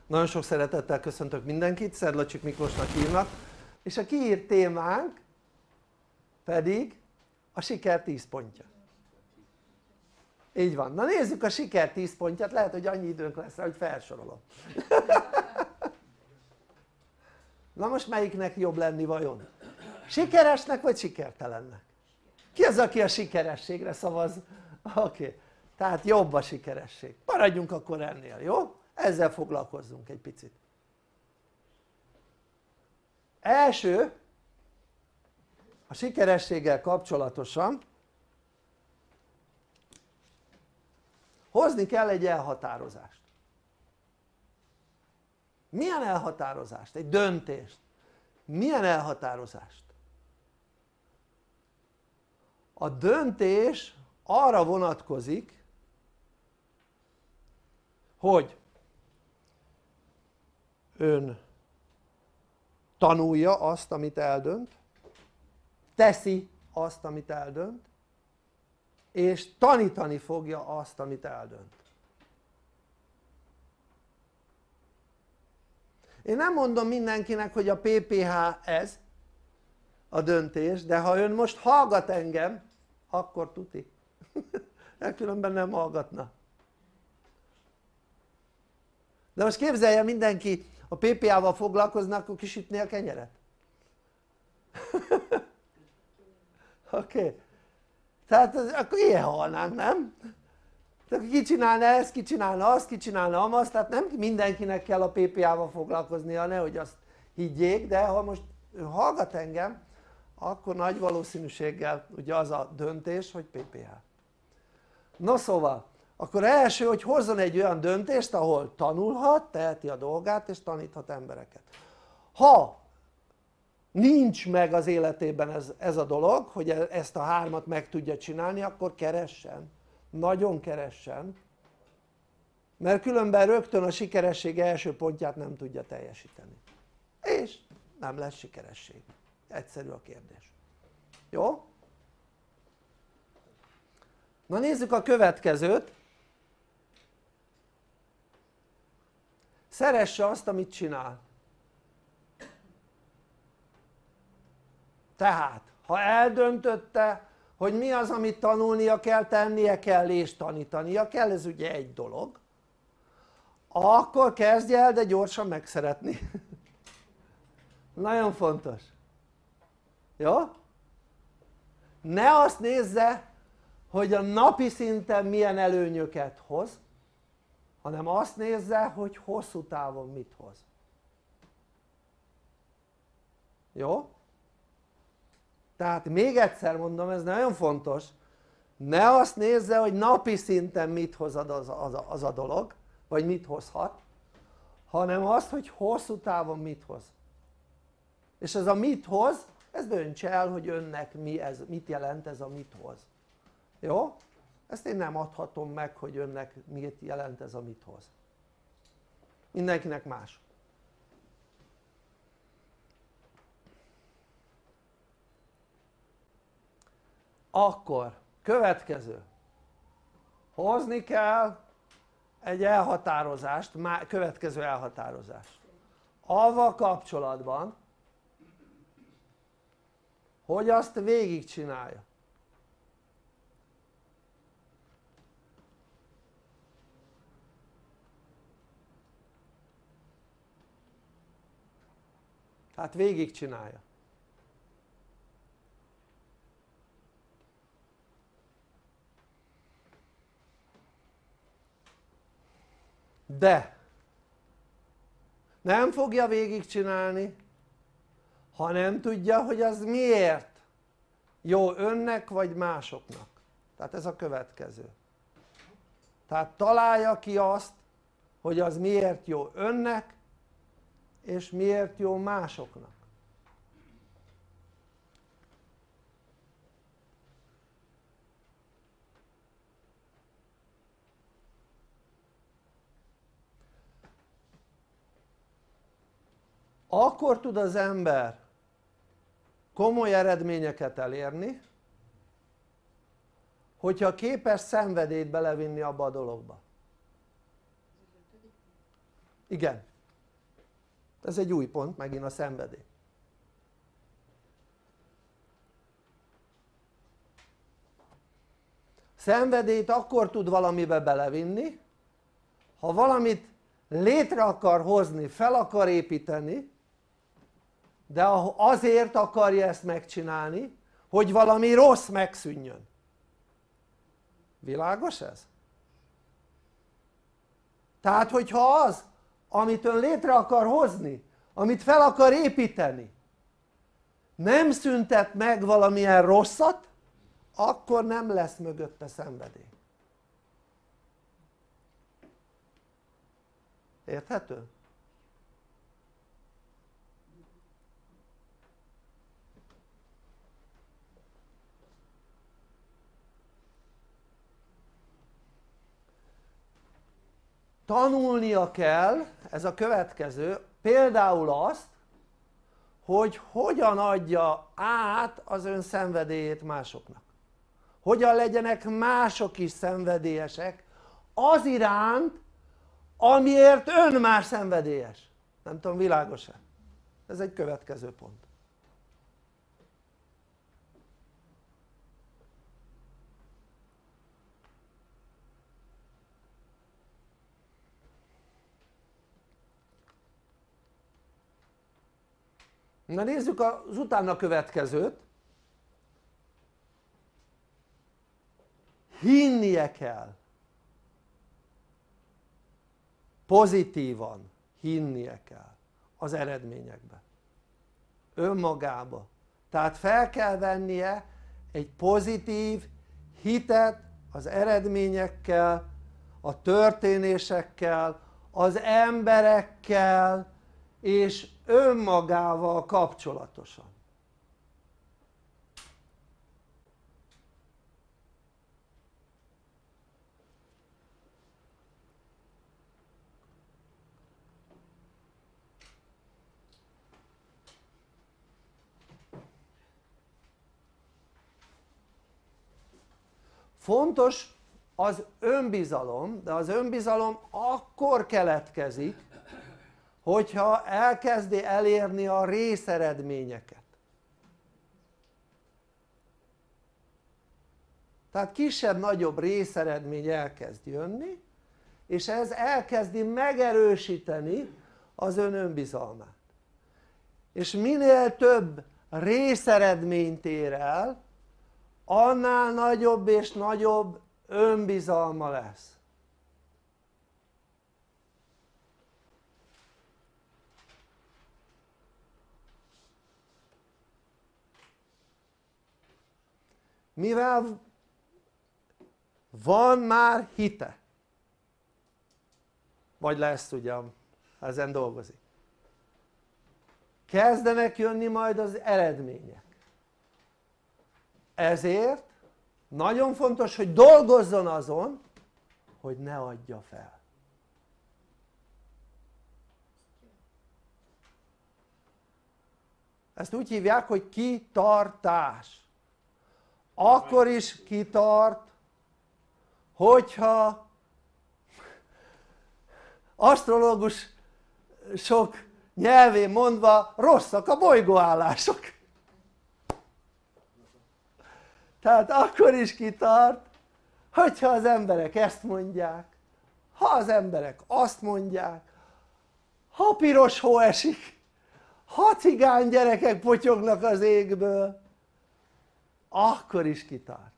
Nagyon sok szeretettel köszöntök mindenkit, Szedlacsik Miklósnak hívnak, és a kiírt témánk pedig a siker 10 pontja. Így van. Na nézzük a siker 10 pontját, lehet hogy annyi időnk lesz rá, hogy felsorolom. Na most melyiknek jobb lenni vajon? Sikeresnek vagy sikertelennek? Ki az, aki a sikerességre szavaz? Oké. Tehát jobb a sikeresség. Maradjunk akkor ennél, jó? Ezzel foglalkozzunk egy picit. Első, a sikerességgel kapcsolatosan hozni kell egy elhatározást. Milyen elhatározást? Egy döntést. Milyen elhatározást? A döntés arra vonatkozik, hogy ön tanulja azt, amit eldönt, teszi azt, amit eldönt, és tanítani fogja azt, amit eldönt. Én nem mondom mindenkinek, hogy a PPH ez a döntés, de ha ön most hallgat engem, akkor tuti. Különben nem hallgatna. De most képzelje, mindenki a PPH-val foglalkozna, akkor kisütné a kenyeret. Oké. Tehát akkor ilyen halnánk, nem? Tehát ki csinálna ezt, ki csinálna azt, ki csinálna amazt, tehát nem mindenkinek kell a PPH-val foglalkoznia, nehogy azt higgyék, de ha most hallgat engem, akkor nagy valószínűséggel ugye az a döntés, hogy PPH. No szóval, akkor első, hogy hozzon egy olyan döntést, ahol tanulhat, teheti a dolgát és taníthat embereket. Ha nincs meg az életében ez a dolog, hogy ezt a hármat meg tudja csinálni, akkor keressen, nagyon keressen, mert különben rögtön a sikeresség első pontját nem tudja teljesíteni. És nem lesz sikeresség. Egyszerű a kérdés. Jó? Na nézzük a következőt. Szeresse azt, amit csinál. Tehát, ha eldöntötte, hogy mi az, amit tanulnia kell, tennie kell és tanítania kell, ez ugye egy dolog, akkor kezdje el, de gyorsan megszeretni. Nagyon fontos. Jó? Ne azt nézze, hogy a napi szinten milyen előnyöket hoz, hanem azt nézze, hogy hosszú távon mit hoz. Jó? Tehát még egyszer mondom, ez nagyon fontos, ne azt nézze, hogy napi szinten mit hoz az a dolog, vagy mit hozhat, hanem azt, hogy hosszú távon mit hoz. És ez a mit hoz, ez döntse el, hogy önnek mit jelent ez a mit hoz. Jó? Ezt én nem adhatom meg, hogy önnek mit jelent ez a mit hoz. Mindenkinek más. Akkor következő, hozni kell egy elhatározást, következő elhatározást avval kapcsolatban, hogy azt végigcsinálja. Tehát végigcsinálja. De nem fogja végigcsinálni, ha nem tudja, hogy az miért jó önnek vagy másoknak. Tehát ez a következő. Tehát találja ki azt, hogy az miért jó önnek és miért jó másoknak. Akkor tud az ember komoly eredményeket elérni, hogyha képes szenvedélyt belevinni abba a dologba. Igen, Ez egy új pont, megint a szenvedély. Szenvedélyt akkor tud valamibe belevinni, ha valamit létre akar hozni, fel akar építeni, de azért akarja ezt megcsinálni, hogy valami rossz megszűnjön. Világos ez? Tehát hogyha az, amit ön létre akar hozni, amit fel akar építeni, nem szüntet meg valamilyen rosszat, akkor nem lesz mögötte szenvedély. Érthető? Tanulnia kell, ez a következő, például azt, hogy hogyan adja át az ön szenvedélyét másoknak. Hogyan legyenek mások is szenvedélyesek az iránt, amiért ön már szenvedélyes. Nem tudom, világos-e? Ez egy következő pont. Na nézzük az utána következőt. Hinnie kell. Pozitívan hinnie kell az eredményekbe. Önmagába. Tehát fel kell vennie egy pozitív hitet az eredményekkel, a történésekkel, az emberekkel és önmagával kapcsolatosan. Fontos az önbizalom, de az önbizalom akkor keletkezik, hogyha elkezdi elérni a részeredményeket. Tehát kisebb-nagyobb részeredmény elkezd jönni, és ez elkezdi megerősíteni az ön önbizalmát. És minél több részeredményt ér el, annál nagyobb és nagyobb önbizalma lesz. Mivel van már hite, vagy lesz ugyan, ezen dolgozik, kezdenek jönni majd az eredmények. Ezért nagyon fontos, hogy dolgozzon azon, hogy ne adja fel. Ezt úgy hívják, hogy kitartás. Akkor is kitart, hogyha asztrológusok nyelvén mondva rosszak a bolygóállások. Tehát akkor is kitart, hogyha az emberek ezt mondják, ha az emberek azt mondják, ha piros hó esik, ha cigány gyerekek potyognak az égből, akkor is kitart.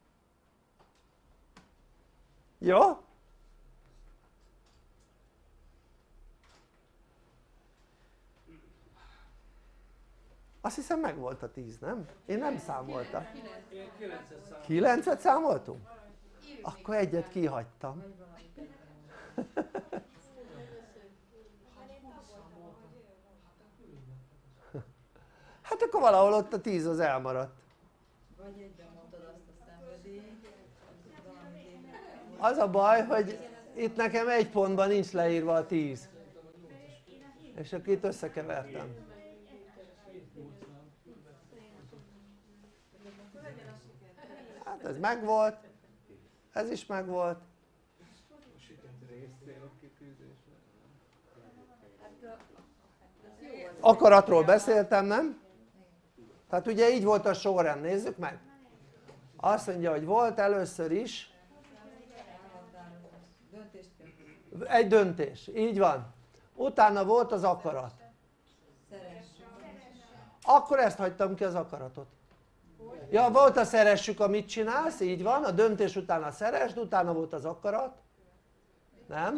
Jó? Azt hiszem megvolt a 10, nem? Én nem számoltam. 9-et számoltunk? Akkor egyet kihagytam. Hát akkor valahol ott a 10 az elmaradt. Vagy egyben mondtad azt a szenvedélyt, Az a baj, hogy itt nekem egy pontban nincs leírva a 10. És akkor itt összekevertem. Hát ez megvolt, ez is megvolt. akaratról beszéltem, nem? Tehát ugye így volt a sorrend, nézzük meg. Azt mondja, hogy volt először is egy döntés, így van. Utána volt az akarat. Akkor ezt hagytam ki, az akaratot. Ja, volt a szeressük, a mit csinálsz, így van, a döntés után a szeresd, utána volt az akarat. Nem?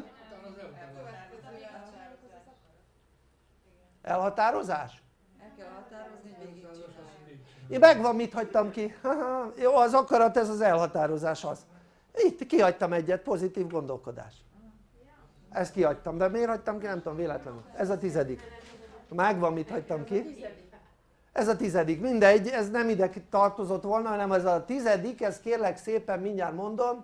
Elhatározás? El kell határozni, hogy végigcsinálni. Megvan, mit hagytam ki? Jó, az akarat, ez az elhatározás az. Itt kihagytam egyet, pozitív gondolkodás. Ezt kihagytam, de miért hagytam ki? Nem tudom, véletlenül. Ez a 10. Megvan, mit hagytam ki? Ez a 10. Mindegy, ez nem ide tartozott volna, hanem ez a 10, ez kérlek szépen, mindjárt mondom,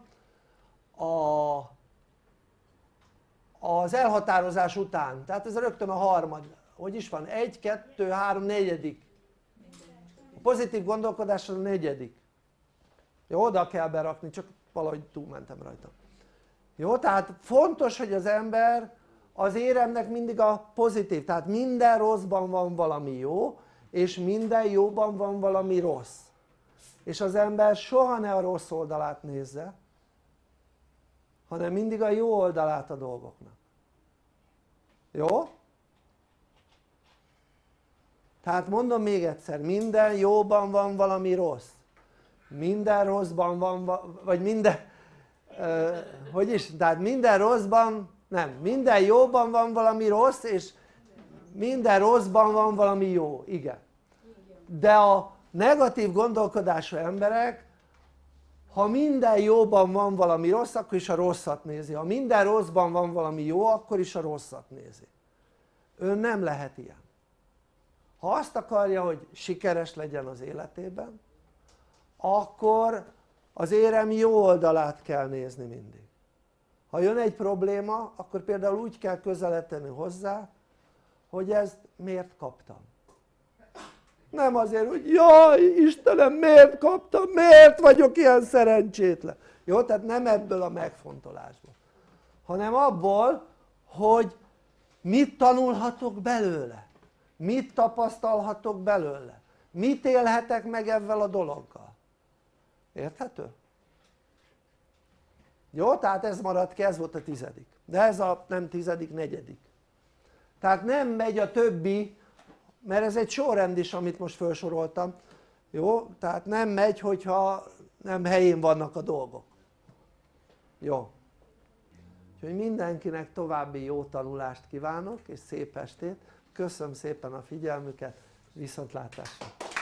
az elhatározás után, tehát ez rögtön a harmad, hogy is van, 1, 2, 3, 4. A pozitív gondolkodás az a 4. Jó, oda kell berakni, csak valahogy túlmentem rajta. Jó, tehát fontos, hogy az ember az éremnek mindig a pozitív, tehát minden rosszban van valami jó, és minden jóban van valami rossz. És az ember soha ne a rossz oldalát nézze, hanem mindig a jó oldalát a dolgoknak. Jó? Tehát mondom még egyszer, minden jóban van valami rossz. Minden rosszban van, vagy minden, hogy is, tehát minden rosszban, nem, minden jóban van valami rossz, és minden rosszban van valami jó, igen. De a negatív gondolkodású emberek, ha minden jóban van valami rossz, akkor is a rosszat nézi, ha minden rosszban van valami jó, akkor is a rosszat nézi. Ő nem lehet ilyen. Ha azt akarja, hogy sikeres legyen az életében, akkor az érem jó oldalát kell nézni mindig. Ha jön egy probléma, akkor például úgy kell közeledni hozzá, hogy ezt miért kaptam. Nem azért, hogy jaj Istenem, miért kaptam, miért vagyok ilyen szerencsétlen. Jó, tehát nem ebből a megfontolásból, hanem abból, hogy mit tanulhatok belőle, mit tapasztalhatok belőle, mit élhetek meg ezzel a dologgal. Érthető? Jó, tehát ez maradt ki, ez volt a 10. De ez a nem 10., 4. Tehát nem megy a többi, mert ez egy sorrend is, amit most felsoroltam. Jó, tehát nem megy, hogyha nem helyén vannak a dolgok. Jó, úgyhogy mindenkinek további jó tanulást kívánok és szép estét. Köszönöm szépen a figyelmüket, viszontlátásra!